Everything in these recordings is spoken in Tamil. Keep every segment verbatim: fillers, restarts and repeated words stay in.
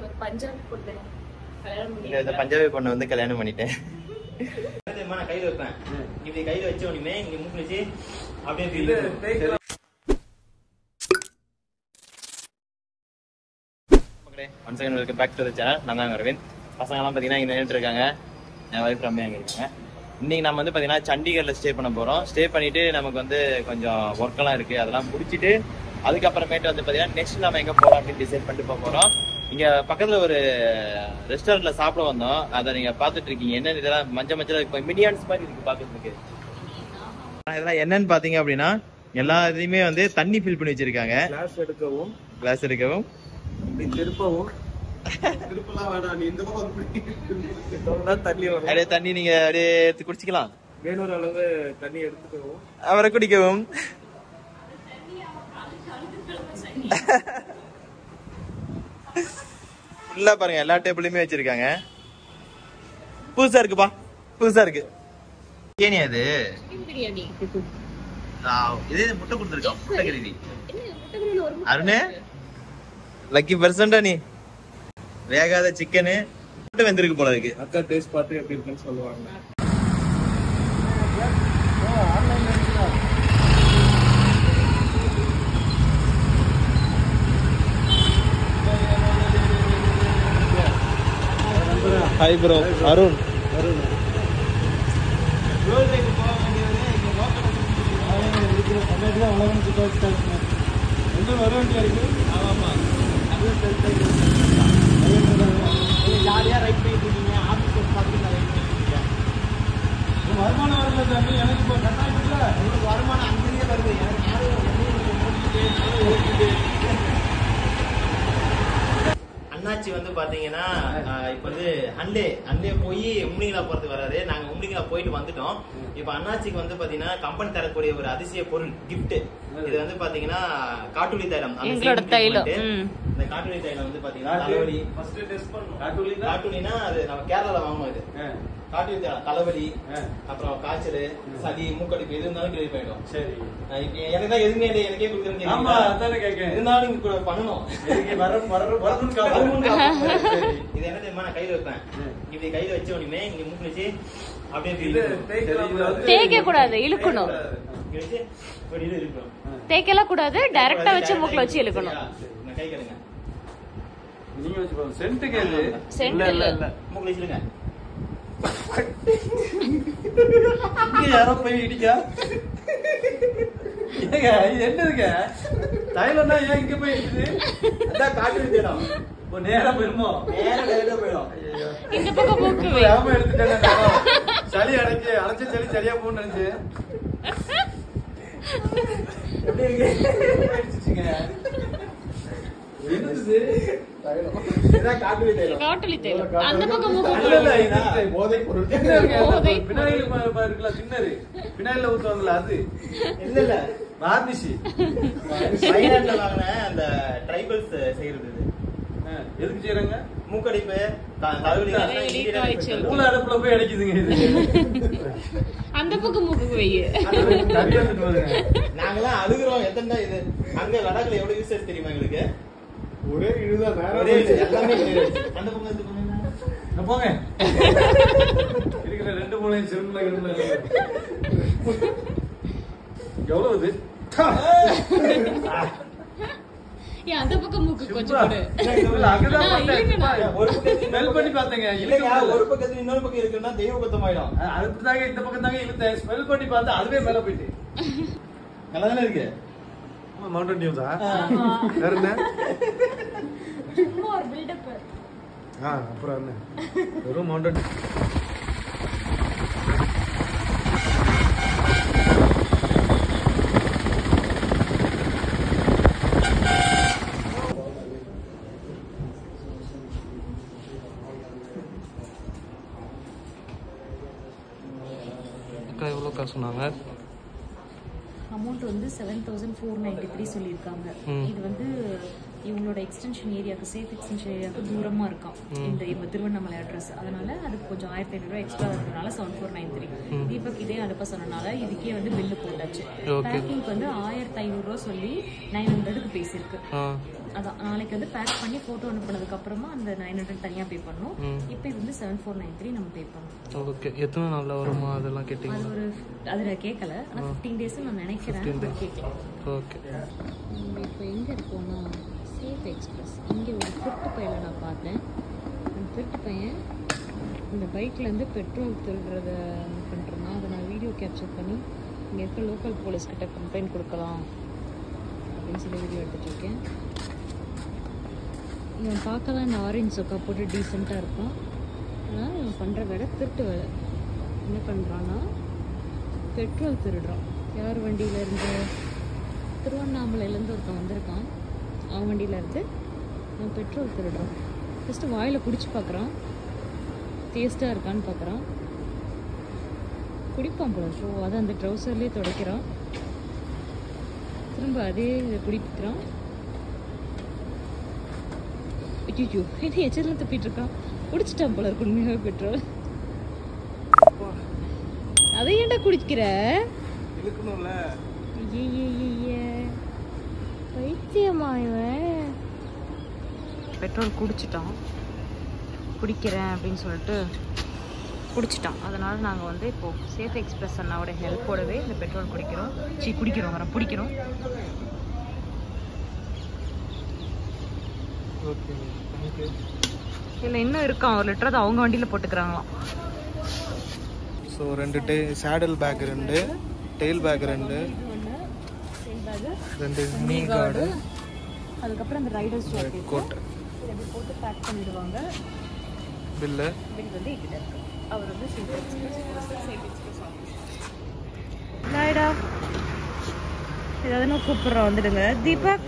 பஞ்சாபி பொண்ணு கல்யாணம் பண்ணி இந்த பஞ்சாபி பொண்ணு வந்து கல்யாணம் பண்ணிட்டேன். நான் கையில வைப்பேன். இப்படி கையில வச்ச உடனே இங்க மூக்கு வச்சு அப்படியே one second welcome back to the channel. நான் தான் அரவிந்த். பசங்கெல்லாம் பார்த்தீங்கன்னா இங்கே நின்றுட்டு இருக்காங்க. என் வைஃப் ரம்யா அங்கே இருக்காங்க. இன்னைக்கு நம்ம வந்து பார்த்தீங்கன்னா சண்டிகரில் ஸ்டே பண்ண போகிறோம். ஸ்டே பண்ணிட்டு நமக்கு வந்து கொஞ்சம் ஒர்க்கெல்லாம் இருக்குது, அதெல்லாம் முடிச்சுட்டு அதுக்கப்புறமேட்டு வந்து பார்த்தீங்கன்னா நெக்ஸ்ட் நம்ம எங்கே போகிறோம் அப்படின்னு டிசைட் பண்ணிட்டு போக போகிறோம். இங்கே பக்கத்தில் ஒரு ரெஸ்டாரண்ட்டில் சாப்பிட வந்தோம். அதை நீங்கள் பார்த்துட்டு இருக்கீங்க. என்ன இதெல்லாம் மஞ்சள் மஞ்சள் இப்போ மினியான்ஸ் மாதிரி இருக்குது பார்க்கறதுக்கு. இதெல்லாம் என்னன்னு பார்த்தீங்க அப்படின்னா எல்லா இதையுமே வந்து தண்ணி ஃபில் பண்ணி வச்சிருக்காங்க. கிளாஸ் எடுக்கவும் கிளாஸ் எடுக்கவும் திருப்பவும் திருப்பலாம் வேணாம், நீ இந்த பக்கம் தண்ணி வரும். அப்படியே தண்ணி நீங்க அப்படியே எடுத்து குடிச்சிக்கலாம். வேணொரு அளவு தண்ணி எடுத்துக்கவும் அவரை குடிக்கவும். ஃபுல்லா பாருங்க எல்லா டேபிளுமே வச்சிருக்காங்க. புதுசா இருக்குப்பா, புதுசா இருக்கு. ஏனி அது பிரியாணி இதே முட்டை கொடுத்துருக்கோம். முட்டை கறி அருணே லக்கி பர்சன்டா நீ. வேகாத சிக்கனு முட்டை வெந்திருக்கு போல இருக்கு. அக்கா டேஸ்ட் பார்த்து எப்படி இருக்குன்னு சொல்லுவாங்க. Hi bro Arun. ஜாலியா ரைட் பண்ணிட்டு இருக்கீங்க. ஆபீஸ் பார்த்து வருமானம் வரல சாமி. எனக்கு இப்போ கட்டாயத்துல உங்களுக்கு வருமானம் அங்கேயே வருது. எனக்கு யாரும் அண்ணாச்சி வந்து பாத்தீங்கன்னா இப்ப வந்து அன்லே அன்லே போய் உம்லிங்களா போறதுக்கு வராது. நாங்க உம்லிங்களா போயிட்டு வந்துட்டோம். இப்ப அண்ணாச்சிக்கு வந்து பாத்தீங்கன்னா கம்பெனி தரக்கூடிய ஒரு அதிசய பொருள் கிஃப்ட். இது வந்து பாத்தீங்கன்னா காட்டுலி தைலம். எங்களோட தைலம். இந்த காட்டுலி தைலம் வந்து பாத்தீங்கன்னா தலைவலி ஃபர்ஸ்ட் டெஸ்ட் பண்ணனும். காட்டுலி காட்டுலினா அது நம்ம கேரளால வாங்குவோம். இது காட்டுலி தைலம் தலைவலி, அப்புறம் காய்ச்சல், சளி, மூக்கடிப்பு எது இருந்தாலும் கிளியர் பண்ணிடும். சரி, எனக்கு தான் எதுவுமே இல்லை, எனக்கே கொடுக்குறேன்னு. ஆமா அதானே கேட்கேன். இருந்தாலும் நீங்க பண்ணணும். இது என்ன தெரியுமா, நான் கையில வைப்பேன். இப்படி கையில வச்ச உடனே இங்க மூக்கு வச்சு அப்படியே தேய்க்க கூடாது, இழுக்கணும். தேய்க்கலாம் கூடாது, டைரக்டா வச்சு மூக்குல வச்சு இழுக்கணும். கை கடுங்க. நீங்க வச்சு பாருங்க. சென்ட் கேளு. சென்ட் இல்ல இல்ல, மூக்குல வச்சிருங்க. இங்க யாரோ போய் இடிக்கா. ஏங்க என்னதுங்க தைலம்னா ஏன் இங்க போய் இடிக்குது? அதான் காட்டுலி தைலம். ஓ நேரா போயிருமோ? நேரா நேரா போயிடும். இந்த பக்கம் மூக்கு வை. ஆமா எடுத்துட்டேன். சளி அடைச்சு அடைச்ச சளி சரியா போன்னு நினைச்சு எப்படி இருக்கு? காட்டுலி தைலம். அந்த பக்கம் மூக்கு போதை பொருள் பின்னாடி இருக்குல்ல, தின்னரு பின்னாடில ஊத்துவாங்கல்ல, அது இல்ல இல்ல வார்னிஷி. சைலண்ட்ல வாங்கின அந்த ட்ரைபல்ஸ் செய்யறது. எதுக்கு செய்யறாங்க? மூக்கடிப்பு, தலைவலி, மூல அடப்புல போய் அடிக்குதுங்க இது. அந்த பக்கம் மூக்கு வை. நாங்கெல்லாம் அழுகுறோம். எத்தனை இது அங்க லடாக்ல எவ்வளவு யூசேஜ் தெரியுமா எங்களுக்கு? ஒரே இதுதான், ஒரே எல்லாமே அந்த பக்கம் இது பண்ணுங்க போங்க. இருக்கிற ரெண்டு மூணு சிறுமலை எவ்வளவு இது? அந்த பக்கம் மூக்கு கொஞ்சம் போடு. ஒரு பக்கம் ஸ்மெல் பண்ணி பார்த்தேங்க. இல்லையா, ஒரு பக்கத்துல இன்னொரு பக்கம் இருக்குன்னா தெய்வ குத்தம் ஆயிடும். அதுதாங்க இந்த பக்கம் தாங்க இழுத்தேன். ஸ்மெல் பண்ணி பார்த்தா அதுவே மேல போயிட்டு நல்லா தானே இருக்கு. மவுண்டன் நியூஸா வேற என்ன? சும்மா ஒரு பில்டப். ஆ அப்புறம் என்ன வெறும் மவுண்டன். எவ்வளோ காசு சொன்னாங்க? அமௌண்ட் வந்து seven thousand four ninety three சொல்லியிருக்காங்க. இது வந்து இவங்களோட எக்ஸ்டென்ஷன் ஏரியாவுக்கு சேஃப் எக்ஸ்டென்ஷன் ஏரியாவுக்கு தூரமாக இருக்கும் இந்த இப்போ திருவண்ணாமலை அட்ரஸ். அதனால அதுக்கு கொஞ்சம் ஆயிரத்தி ஐநூறுரூவா எக்ஸ்ட்ரா இருக்கிறதுனால seven four nine three Deepak இதே அனுப்ப சொன்னனால இதுக்கே வந்து பில்லு போட்டாச்சு. பேக்கிங்க்கு வந்து ஆயிரத்தி ஐநூறுரூவா சொல்லி நைன் ஹண்ட்ரடுக்கு பேசியிருக்கு. அதான் நாளைக்கு வந்து பேக் பண்ணி ஃபோட்டோ அனுப்புனதுக்கு அப்புறமா அந்த நைன் ஹண்ட்ரட் தனியாக பே பண்ணணும். இப்போ இது வந்து செவன் ஃபோர் நைன் த்ரீ நம்ம பே பண்ணணும். ஓகே, எத்தனை நாளில் வருமா அதெல்லாம் கேட்டீங்க? அது ஒரு அதில் கேட்கல, ஆனால் ஃபிஃப்டீன் டேஸ் நான் நினைக்கிறேன் கேட்கலாம். ஓகே, நம்ம இப்போ எங்கே இருக்கோம்னா சேஃப் எக்ஸ்பிரஸ். இங்கே ஒரு திருட்டு பையனை நான் பார்த்தேன். அந்த திருட்டு பையன் இந்த பைக்லேருந்து பெட்ரோல் திருடுறத பண்ணுறேன்னா அதை நான் வீடியோ கேப்சர் பண்ணி இங்கே இருக்க லோக்கல் போலீஸ்கிட்ட கம்ப்ளைண்ட் கொடுக்கலாம் அப்படின்னு சொல்லி வீடியோ எடுத்துகிட்ருக்கேன். இவன் பார்க்க தான் இந்த ஆரஞ்சு சொக்கா போட்டு டீசெண்டாக இருப்பான். ஆனால் இவன் பண்ணுற வேலை திருட்டு வேலை. என்ன பண்ணுறான்னா பெட்ரோல் திருடுறான். யார் வண்டியிலேருந்து? திருவண்ணாமலையிலேருந்து ஒருத்தன் வந்திருக்கான். அவன் வண்டியிலேருந்து அவன் பெட்ரோல் திருடுறான். ஃபஸ்ட்டு வாயில் குடிச்சு பார்க்குறான், டேஸ்ட்டாக இருக்கான்னு பார்க்குறான். குடிப்பான் போல. ஸோ அதை அந்த ட்ரௌசர்லேயே துடைக்கிறான். திரும்ப அதே இதை குடிக்கிறான். ஐயோ, என்ன எச்சரில் தப்பிட்டு இருக்கான். குடிச்சிட்டான் போல இருக்கு உண்மையாக பெட்ரோல். அதை ஏன்டா குடிக்கிற? பைத்தியமா இவன்? பெட்ரோல் குடிச்சிட்டான். குடிக்கிறேன் அப்படின்னு சொல்லிட்டு குடிச்சிட்டான். அதனால் நாங்கள் வந்து இப்போது சேஃப் எக்ஸ்பிரஸ் அண்ணாவோட ஹெல்ப்போடவே இந்த பெட்ரோல் குடிக்கிறோம். சரி குடிக்கிறோம் வரோம் பிடிக்கிறோம். இல்லை இன்னும் இருக்கான் ஒரு லிட்டர். அது அவங்க வண்டியில் போட்டுக்கிறாங்களாம். ஸோ ரெண்டு டே சேடல் பேக், ரெண்டு டெயில் பேக், ரெண்டு ரெண்டு நீ கார்டு, அதுக்கப்புறம் அந்த ரைடர்ஸ் கோட் இதை போட்டு பேக் பண்ணிடுவாங்க. பில்லு பில் வந்து எங்கிட்ட இருக்கு. அவர் வந்து safe express safe express office. ரைடா ஏதாவது நான் கூப்பிட்றோம், வந்துடுங்க. தீபக்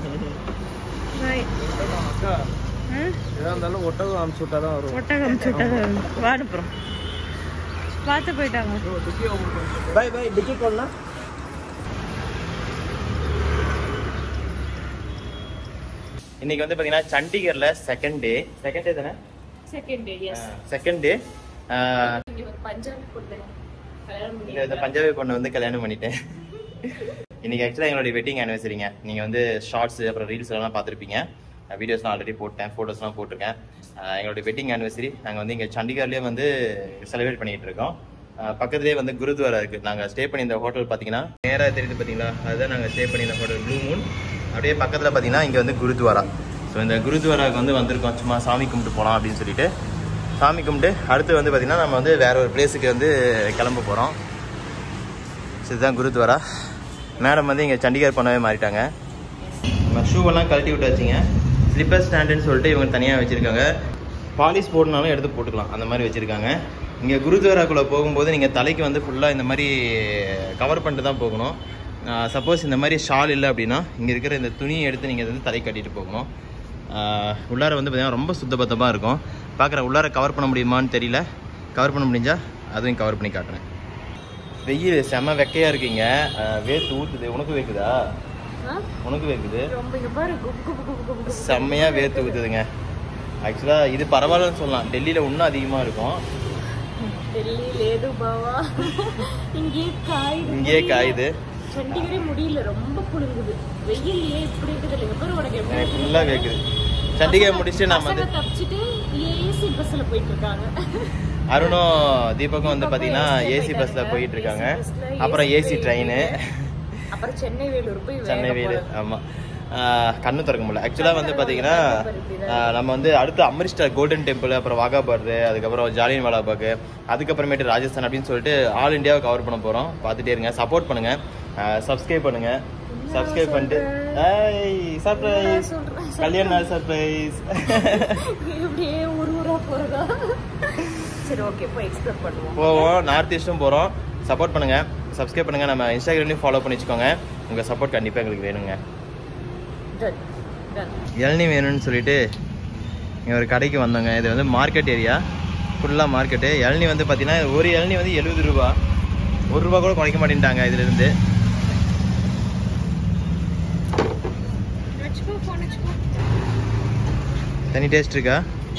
இருந்தாலும் ஒட்டகம் அமுச்சு விட்டா தான் வரும். ஒட்டகம் அமுச்சு விட்டா வா அனுப்புகிறோம். பார்த்து போயிட்டாங்க. பை பை டிக்கெட் போடலாம். இன்னைக்கு வந்து பாத்தீங்கன்னா சண்டிகர்ல செகண்ட் டே. செகண்ட் டே தானே? Second day. Yes, second day. Punjabi பொண்ணு கல்யாணம் பண்ணி இந்த பஞ்சாபி பொண்ணு வந்து கல்யாணம் பண்ணிட்டேன். இன்னைக்கு ஆக்சுவலாக எங்களுடைய வெட்டிங் ஆனிவர்சரிங்க. நீங்கள் வந்து ஷார்ட்ஸ் அப்புறம் ரீல்ஸ் எல்லாம் பார்த்துருப்பீங்க. வீடியோஸ்லாம் ஆல்ரெடி போட்டேன், ஃபோட்டோஸ்லாம் போட்டிருக்கேன். எங்களுடைய வெட்டிங் ஆனிவர்சரி நாங்கள் வந்து இங்கே சண்டிகர்லேயே வந்து செலிப்ரேட் பண்ணிகிட்டு இருக்கோம். பக்கத்துலேயே வந்து குருத்வாரா இருக்குது. நாங்கள் ஸ்டே பண்ணி இந்த ஹோட்டல் பார்த்தீங்கன்னா நேராக தெரியுது பார்த்தீங்களா, அதுதான் நாங்கள் ஸ்டே பண்ணி இந்த ஹோட்டல் ப்ளூ மூன். அப்படியே பக்கத்தில் பார்த்தீங்கன்னா இங்கே வந்து குருத்வாரா. ஸோ இந்த குருத்வாராவுக்கு வந்து வந்திருக்கோம் சும்மா சாமி கும்பிட்டு போகலாம் அப்படின்னு சொல்லிட்டு. சாமி கும்பிட்டு அடுத்து வந்து பார்த்திங்கன்னா நம்ம வந்து வேற ஒரு பிளேஸுக்கு வந்து கிளம்ப போகிறோம். ஸோ இதுதான் குருத்வாரா. மேடம் வந்து இங்கே சண்டிகர் பண்ணவே மாறிட்டாங்க. நம்ம ஷூவெல்லாம் கழட்டி விட்டு வச்சிங்க. ஸ்லிப்பர் ஸ்டாண்டுன்னு சொல்லிட்டு இவங்க தனியாக வச்சுருக்காங்க. பாலிஷ் போடனாலும் எடுத்து போட்டுக்கலாம், அந்த மாதிரி வச்சுருக்காங்க. இங்கே குருத்வாராக்குள்ளே போகும்போது நீங்கள் தலைக்கு வந்து ஃபுல்லாக இந்த மாதிரி கவர் பண்ணிட்டு தான் போகணும். சப்போஸ் இந்த மாதிரி ஷால் இல்லை அப்படின்னா இங்கே இருக்கிற இந்த துணியை எடுத்து நீங்கள் வந்து தலை கட்டிட்டு போகணும். உள்ளார வந்து பார்த்திங்கன்னா ரொம்ப சுத்தபத்தமாக இருக்கும். பார்க்குற உள்ளார கவர் பண்ண முடியுமான்னு தெரியல. கவர் பண்ண முடிஞ்சால் அதுவும் கவர் பண்ணி காட்டுறேன். வெயில் செம்ம வெக்கையாக இருக்கீங்க. வேர்த்து ஊற்றுது. உனக்கு வேக்குதா? உனக்கு வேக்குது. செம்மையாக வேர்த்து ஊற்றுதுங்க. ஆக்சுவலாக இது பரவாயில்லன்னு சொல்லலாம். டெல்லியில் இன்னும் அதிகமாக இருக்கும். இங்கேயே காயுது. சண்டிகரே முடியல, ரொம்ப புழுங்குது. வெயிலே இப்படி இருக்குது. அப்புறம் உனக்கு எப்படி ஃபுல்லாக வேக்குது. சண்டிகர் முடிச்சுட்டு நம்ம வந்து தப்பிச்சுட்டு ஏசி பஸ்ஸில் போயிட்டு இருக்காங்க. அருணும் தீபக்கும் வந்து பார்த்தீங்கன்னா ஏசி பஸ்ஸில் போயிட்டு இருக்காங்க. அப்புறம் ஏசி ட்ரெயின். அப்புறம் சென்னை வேலூர் போய் சென்னை வேலூர். ஆமாம், கண்ணு திறக்க முடியல. ஆக்சுவலாக வந்து பார்த்தீங்கன்னா நம்ம வந்து அடுத்து அமிர்தசர் கோல்டன் டெம்பிள், அப்புறம் வாகா பார்டரு, அதுக்கப்புறம் ஜாலியன் வாலாபாக், அதுக்கப்புறமேட்டு ராஜஸ்தான் அப்படின்னு சொல்லிட்டு ஆல் இண்டியாவை கவர் பண்ண போகிறோம். பார்த்துட்டே இருங்க, சப்போர்ட் பண்ணுங்கள், சப்ஸ்கிரைப் பண்ணுங்கள். சப்ஸ்கிரைப் பண்ணிட்டு சர்ப்ரைஸ் கல்யாண நாள் சர்ப்ரைஸ். இப்படியே ஒரு ஊரா போறதா? சரி ஓகே, போய் எக்ஸ்ப்ளோர் பண்ணுவோம். போவோம். நார்த் ஈஸ்ட்டும் போகிறோம். சப்போர்ட் பண்ணுங்கள், சப்ஸ்கிரைப் பண்ணுங்கள். நம்ம இன்ஸ்டாகிராம்லையும் ஃபாலோ பண்ணி வச்சுக்கோங்க. உங்கள் சப்போர்ட் கண்டிப்பாக எங்களுக்கு வேணுங்க. இளநீ வேணும்னு சொல்லிட்டு இங்கே ஒரு கடைக்கு வந்தோங்க. இது வந்து மார்க்கெட் ஏரியா, ஃபுல்லாக மார்க்கெட்டு. இளநீ வந்து பார்த்தீங்கன்னா ஒரு இளநீ வந்து எழுபது ரூபா. ஒரு ரூபா கூட குறைக்க மாட்டேன்ட்டாங்க இதுலேருந்து. தனி டேஸ்ட் இருக்கா?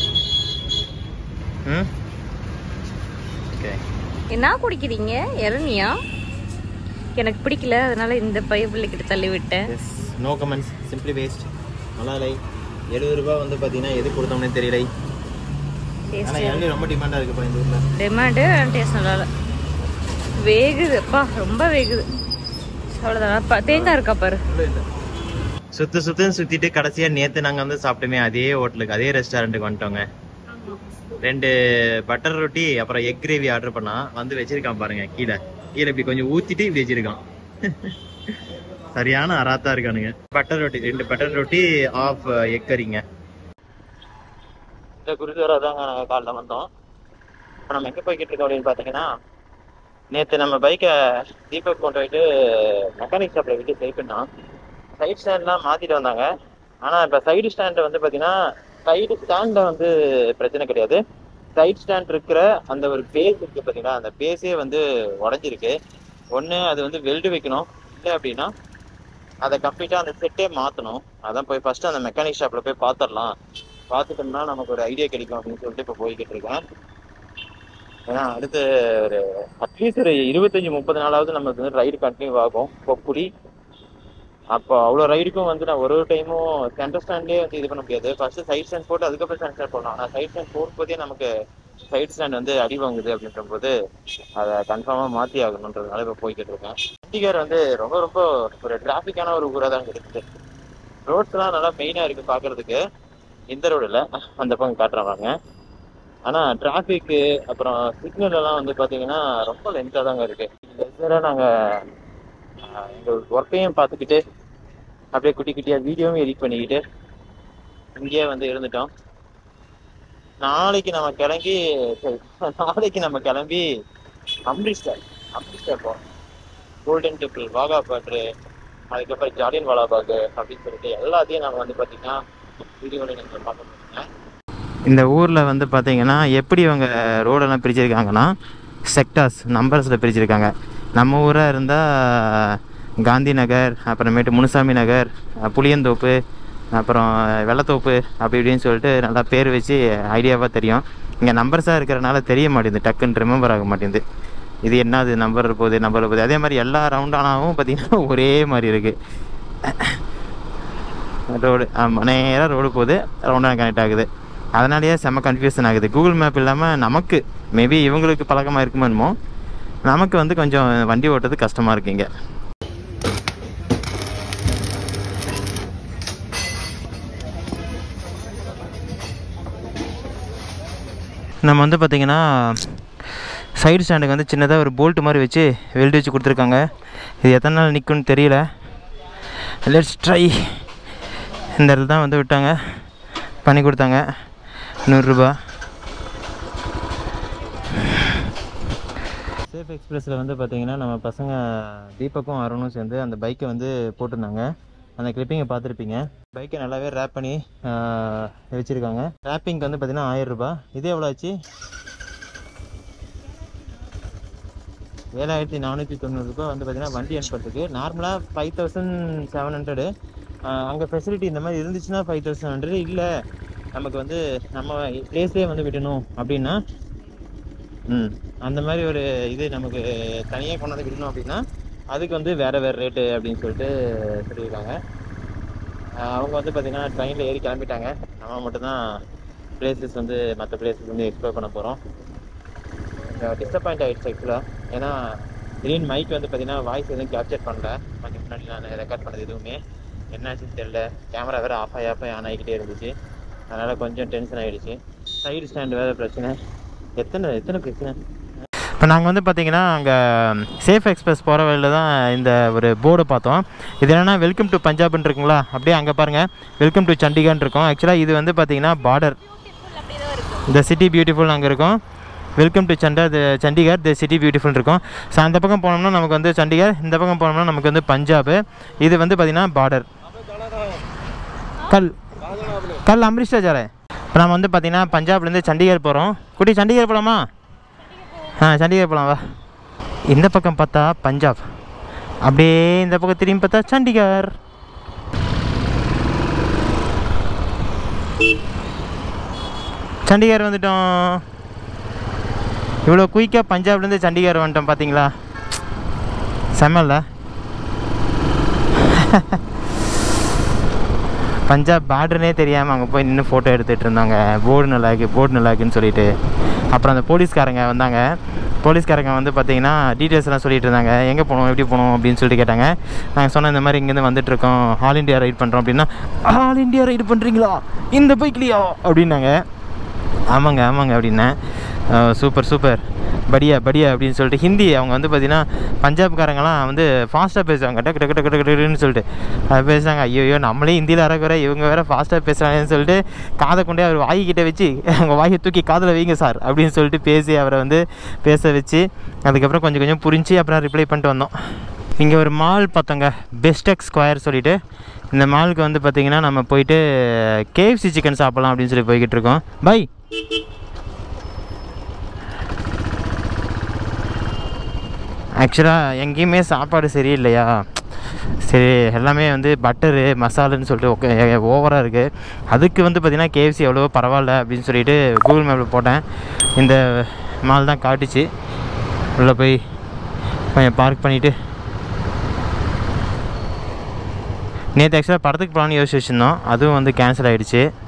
ம் ஓகே. என்ன குடிக்கிறீங்க? இளநியா? எனக்கு பிடிக்கல, அதனால இந்த பைய பிள்ளைக்கிட்ட தள்ளி விட்டேன். Yes, no comments, simply waste. நல்லா இல்லை. எழுபது ரூபா வந்து பார்த்தீங்கன்னா எது கொடுத்தோம்னே தெரியலை. ஆனால் இளநீ ரொம்ப டிமாண்டாக இருக்குப்பா இந்த ஊரில். டிமாண்டு, டேஸ்ட் நல்லா இல்லை. வேகுதுப்பா, ரொம்ப வேகுது. அவ்வளோதான். தேங்காய் இருக்கா பாரு. சுத்து சுத்துன்னு சுத்திட்டு கடைசியா நேத்து நாங்க வந்து சாப்பிட்டோமே அதே ஹோட்டலுக்கு, அதே ரெஸ்டாரண்ட்டுக்கு வந்துட்டோங்க. ரெண்டு பட்டர் ரொட்டி அப்புறம் எக் கிரேவி ஆர்டர் பண்ணா வந்து வச்சிருக்கான் பாருங்க. கீழே கீழே இப்படி கொஞ்சம் ஊத்திட்டு இப்படி வச்சிருக்கான். சரியான அராத்தா இருக்கானுங்க. பட்டர் ரொட்டி, ரெண்டு பட்டர் ரொட்டி, ஆஃப் எக் கறிங்க. இந்த குருதுவரா தாங்க நாங்கள் காலைல வந்தோம். இப்போ நம்ம எங்கே போய்கிட்டு இருக்கோம் அப்படின்னு பார்த்தீங்கன்னா, நேற்று நம்ம பைக்கை தீபக் கொண்டு போயிட்டு மெக்கானிக் ஷாப்பில் விட்டு சரி பண்ணோம். சைடு ஸ்டாண்ட்லாம் மாற்றிட்டு வந்தாங்க. ஆனால் இப்போ சைடு ஸ்டாண்டை வந்து பார்த்தீங்கன்னா, சைடு ஸ்டாண்டில் வந்து பிரச்சனை கிடையாது. சைடு ஸ்டாண்ட் இருக்கிற அந்த ஒரு பேஸ் இருக்குது பார்த்தீங்கன்னா, அந்த பேஸே வந்து உடஞ்சிருக்கு. ஒன்று அது வந்து வெல்டு வைக்கணும், இல்லை அப்படின்னா அதை கம்ப்ளீட்டாக அந்த செட்டே மாற்றணும். அதான் போய் ஃபஸ்ட்டு அந்த மெக்கானிக் ஷாப்பில் போய் பார்த்துடலாம். பார்த்துட்டோம்னா நமக்கு ஒரு ஐடியா கிடைக்கும் அப்படின்னு சொல்லிட்டு இப்போ போய்கிட்டு இருக்கேன். ஏன்னா அடுத்து ஒரு அட்லீஸ்ட் ஒரு இருபத்தஞ்சி முப்பது நாளாவது நமக்கு வந்து ரைடு கண்டினியூ ஆகும் பொக்குடி. அப்போ அவ்வளோ ரைடுக்கும் வந்து நான் ஒரு ஒரு டைமும் சென்டர் ஸ்டாண்ட்லேயே வந்து இது பண்ண முடியாது. ஃபர்ஸ்ட்டு சைட் ஸ்டாண்ட் போட்டு அதுக்கப்புறம் சென்டர் ஸ்டாண்ட் போடலாம். ஆனால் சைட் ஸ்டாண்ட் போடும்போதே நமக்கு சைட் ஸ்டாண்ட் வந்து அடி வாங்குது அப்படின்ற போது அதை கன்ஃபார்மாக மாற்றி ஆகணுன்றதுனால இப்போ போய்கிட்டு இருக்கேன். சண்டிகர் வந்து ரொம்ப ரொம்ப ஒரு டிராஃபிக்கான ஒரு ஊராக தான் இருக்குது. ரோட்ஸ்லாம் நல்லா மெயினாக இருக்குது பார்க்குறதுக்கு. இந்த ரோடு இல்லை, அந்த பக்கம் காட்டுறாங்க. ஆனால் டிராஃபிக்கு அப்புறம் சிக்னல் எல்லாம் வந்து பார்த்தீங்கன்னா ரொம்ப லென்த்தாக தாங்க இருக்குது. லெக்சராக நாங்கள் எங்கள் ஒர்க்கையும் பார்த்துக்கிட்டு அப்படியே குட்டி குட்டியாக வீடியோவும் எடிட் பண்ணிக்கிட்டு இங்கேயே வந்து இருந்துட்டோம். நாளைக்கு நம்ம கிளம்பி நாளைக்கு நம்ம கிளம்பி அம்ரிஸ்டர் அம்ரிஸ்டர் போகிறோம். கோல்டன் டெம்பிள், வாகா பாட்ரு, அதுக்கப்புறம் ஜாலியன் வாலாபாக் அப்படின்னு சொல்லிட்டு எல்லாத்தையும் நம்ம வந்து பார்த்தீங்கன்னா வீடியோவில் நீங்கள் பார்க்க முடியுங்க. இந்த ஊரில் வந்து பார்த்தீங்கன்னா எப்படி இவங்க ரோடெல்லாம் பிரிச்சிருக்காங்கன்னா செக்டார்ஸ், நம்பர்ஸில் பிரிச்சிருக்காங்க. நம்ம ஊராக இருந்தால் காந்தி நகர், அப்புறமேட்டு முனுசாமி நகர், புளியந்தோப்பு, அப்புறம் வெள்ளத்தோப்பு அப்படி இப்படின்னு சொல்லிட்டு நல்லா பேர் வச்சு ஐடியாவாக தெரியும். இங்கே நம்பர்ஸாக இருக்கிறனால தெரிய மாட்டேங்குது, டக்குன்னு ரிமெம்பர் ஆக மாட்டேங்குது. இது என்னது நம்பர் போகுது நம்பர் போகுது. அதே மாதிரி எல்லா ரவுண்டானாவும் பார்த்திங்கன்னா ஒரே மாதிரி இருக்குது. ரோடு ஆமாம், நேராக ரோடு போகுது, ரவுண்டான கனெக்ட் ஆகுது. அதனாலேயே செம்ம கன்ஃபியூஷன் ஆகுது. கூகுள் மேப் இல்லாமல் நமக்கு மேபி இவங்களுக்கு பழக்கமாக இருக்குமோ என்னமோ, நமக்கு வந்து கொஞ்சம் வண்டி ஓட்டுறது கஷ்டமாக இருக்குங்க. நம்ம வந்து பார்த்திங்கன்னா சைடு ஸ்டாண்டுக்கு வந்து சின்னதாக ஒரு போல்ட்டு மாதிரி வச்சு வெல்டு வச்சு கொடுத்துருக்காங்க. இது எத்தனை நாள் நிற்கும்னு தெரியல. Let's try. இந்த இடத்துல தான் வந்து விட்டாங்க, பண்ணி கொடுத்தாங்க. நூறுரூபா. சேஃப் எக்ஸ்பிரஸில் வந்து பார்த்திங்கன்னா நம்ம பசங்க தீபக்கும் அருணும் சேர்ந்து அந்த பைக்கை வந்து போட்டிருந்தாங்க. அந்த கிளிப்பிங்கை பார்த்துருப்பீங்க. பைக்கை நல்லாவே ரேப் பண்ணி வச்சுருக்காங்க. ரேப்பிங்க்கு வந்து பார்த்திங்கன்னா ஆயிரம் ரூபா. இது எவ்வளோ ஆச்சு? ஏழாயிரத்தி நானூற்றி தொண்ணூறுரூபா வந்து பார்த்திங்கன்னா வண்டி அனுப்புறதுக்கு. நார்மலாக ஃபைவ் தௌசண்ட் செவன் ஹண்ட்ரடு. அங்கே ஃபெசிலிட்டி இந்த மாதிரி இருந்துச்சுன்னா ஃபைவ் தௌசண்ட் ஹண்ட்ரட். இல்லை நமக்கு வந்து நம்ம பிளேஸ்லேயே வந்து விடணும் அப்படின்னா ம் அந்த மாதிரி ஒரு இது நமக்கு தனியாக கொண்டாந்து விடணும் அப்படின்னா அதுக்கு வந்து வேறு வேறு ரேட்டு அப்படின்னு சொல்லிட்டு சொல்லியிருக்காங்க. அவங்க வந்து பார்த்திங்கன்னா ட்ரெயினில் ஏறி கிளம்பிட்டாங்க. நம்ம மட்டும்தான் பிளேசஸ் வந்து மற்ற பிளேசஸ் வந்து எக்ஸ்ப்ளோர் பண்ண போகிறோம். டிசப்பாயிண்ட் ஆகிடுச்சு ஆக்சுவலாக. ஏன்னா திடீர்னு மைக் வந்து பார்த்திங்கன்னா வாய்ஸ் எதுவும் கேப்சர் பண்ணல. கொஞ்சம் முன்னாடி நான் ரெக்கார்ட் பண்ணது எதுவுமே என்னாச்சுன்னு தெரில. கேமரா வேறு ஆஃப் ஆகி ஆஃப் ஆகி ஆன் ஆகிக்கிட்டே இருந்துச்சு. அதனால் கொஞ்சம் டென்ஷன் ஆகிடுச்சு. சைடு ஸ்டாண்டு வேறு பிரச்சனை. எத்தனை எத்தனை பிரச்சனை. இப்போ நாங்கள் வந்து பார்த்திங்கன்னா அங்கே சேஃப் எக்ஸ்பிரஸ் போகிற வழியில் தான் இந்த ஒரு போர்டை பார்த்தோம். இது என்னென்னா வெல்கம் டு பஞ்சாப்னு இருக்குங்களா, அப்படியே அங்கே பாருங்கள் வெல்கம் டு சண்டிகர்னு இருக்கும். ஆக்சுவலாக இது வந்து பார்த்திங்கன்னா பார்டர். த சிட்டி பியூட்டிஃபுல் அங்கே இருக்கும். வெல்கம் டு சண்டா the Chandigarh the city beautiful இருக்கும். ஸோ அந்த பக்கம் போனோம்னா நமக்கு வந்து சண்டிகர், இந்த பக்கம் போனோம்னா நமக்கு வந்து பஞ்சாப். இது வந்து பார்த்திங்கன்னா பார்டர். கல் கல் அம்ரிஸ்டர் ஜாரே. இப்போ நம்ம வந்து பார்த்திங்கன்னா பஞ்சாப்லேருந்து சண்டிகர் போகிறோம். குட்டி சண்டிகர் போகலாமா? ஆ சண்டிகர் போகலாம் வா. இந்த பக்கம் பார்த்தா பஞ்சாப், அப்படியே இந்த பக்கம் திரும்பி பார்த்தா சண்டிகர். சண்டிகர் வந்துட்டோம். இவ்வளோ குயிக்காக பஞ்சாப்லேருந்து சண்டிகர் வந்துட்டோம் பார்த்தீங்களா? செம்மல்ல. பஞ்சாப் பார்டர்னே தெரியாமல் அங்கே போய் நின்று ஃபோட்டோ எடுத்துகிட்டு இருந்தாங்க. போர்டு நல்லாக்கு போர்டு நல்லாக்குன்னு சொல்லிட்டு. அப்புறம் அந்த போலீஸ்காரங்க வந்தாங்க. போலீஸ்காரங்க வந்து பார்த்தீங்கன்னா டீட்டெயில்ஸ்லாம் சொல்லிட்டு இருந்தாங்க. எங்கே போகணும் எப்படி போகணும் அப்படின்னு சொல்லிட்டு கேட்டாங்க. நாங்கள் சொன்ன இந்த மாதிரி இங்கேருந்து வந்துட்டுருக்கோம், ஆல் இண்டியா ரைட் பண்ணுறோம் அப்படின்னா, ஆல் இண்டியா ரைடு பண்ணுறீங்களா இந்த பைக்லையா அப்படின்னாங்க. ஆமாங்க ஆமாங்க அப்படின்னேன். சூப்பர் சூப்பர் படியா படியா அப்படின்னு சொல்லிட்டு ஹிந்தி அவங்க வந்து பார்த்தீங்கன்னா பஞ்சாப்காரங்களாம் வந்து ஃபாஸ்ட்டாக பேசுவாங்க. டக்கு டக்கு டக்கு டக்கு டக்குன்னு சொல்லிட்டு அது பேசுகிறாங்க. ஐயோ நம்மளே ஹிந்தியில் அறக்குற இவங்க வேறு ஃபாஸ்ட்டாக பேசுகிறாங்கன்னு சொல்லிட்டு காதை கொண்டே அவர் வாய்க்கிட்ட வச்சு அவங்க வாயை தூக்கி காதில் வைங்க சார் அப்படின்னு சொல்லிட்டு பேசி அவரை வந்து பேச வச்சு அதுக்கப்புறம் கொஞ்சம் கொஞ்சம் புரிஞ்சு அப்புறம் ரிப்ளை பண்ணிட்டு வந்தோம். இங்கே ஒரு மால் பார்த்தோங்க, பெஸ்டெக் ஸ்கொயர் சொல்லிட்டு. இந்த மாலுக்கு வந்து பார்த்திங்கன்னா நம்ம போயிட்டு கேஎஃப்சி சிக்கன் சாப்பிட்லாம் அப்படின்னு சொல்லி போய்கிட்டு இருக்கோம். பை. ஆக்சுவலாக எங்கேயுமே சாப்பாடு சரியில்லையா, சரி எல்லாமே வந்து பட்டரு மசாலுன்னு சொல்லிட்டு ஓகே ஓவராக இருக்குது. அதுக்கு வந்து பார்த்திங்கன்னா கேஎஃப்சி எவ்வளோ பரவாயில்ல அப்படின்னு சொல்லிட்டு கூகுள் மேப்பில் போட்டேன். இந்த மால் தான் காட்டுச்சு. உள்ளே போய் கொஞ்சம் பார்க் பண்ணிவிட்டு நேற்று ஆக்சுவலாக படத்துக்கு போகலான்னு யோசிச்சு வச்சுருந்தோம். அதுவும் வந்து கேன்சல் ஆகிடுச்சு.